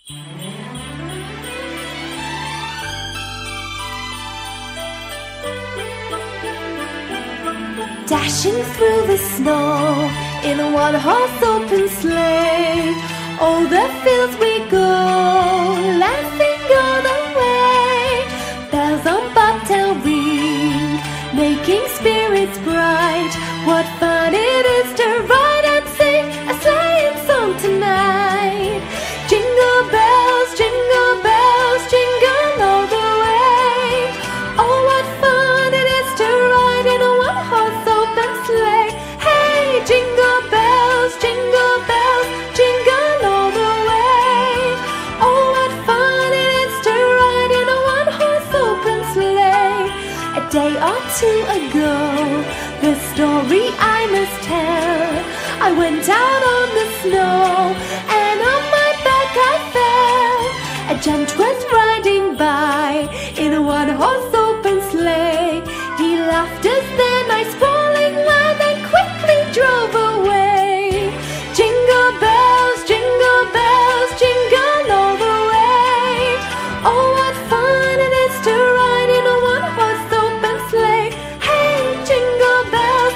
Dashing through the snow in a one-horse open sleigh, all the fields we go, laughing all the way. Bells on bobtail ring, making spirits bright. What fun it is to ride and sing a sleighing song tonight. Jingle bells, jingle all the way. Oh, what fun it is to ride in a one-horse open sleigh. Hey, jingle bells, jingle all the way. Oh, what fun it is to ride in a one-horse open sleigh. A day or two ago, the story I must tell. I went out on the snow and on my back I fell. A gent was riding by in a one-horse open sleigh. He laughed as the nice falling land and quickly drove away. Jingle bells, jingle all the way. Oh, what fun it is to ride in a one-horse open sleigh. Hey, jingle bells,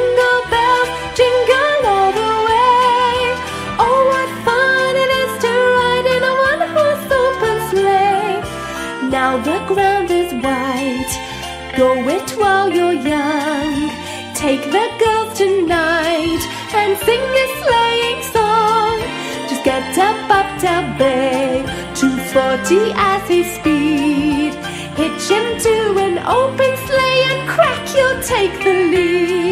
jingle all the way. Oh, what fun it is to ride in a one-horse open sleigh. Now the ground is white, go it while you're young. Take the girls tonight and sing this sleighing song. Just get up Bobtail Bay, 240 as his speed. Hitch him to an open sleigh and crack, you'll take the lead.